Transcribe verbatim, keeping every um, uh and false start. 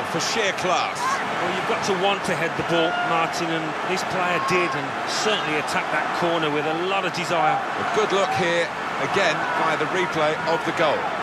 for sheer class. Well, you've got to want to head the ball, Martin, and this player did, and certainly attacked that corner with a lot of desire. A good look here, again, by the replay of the goal.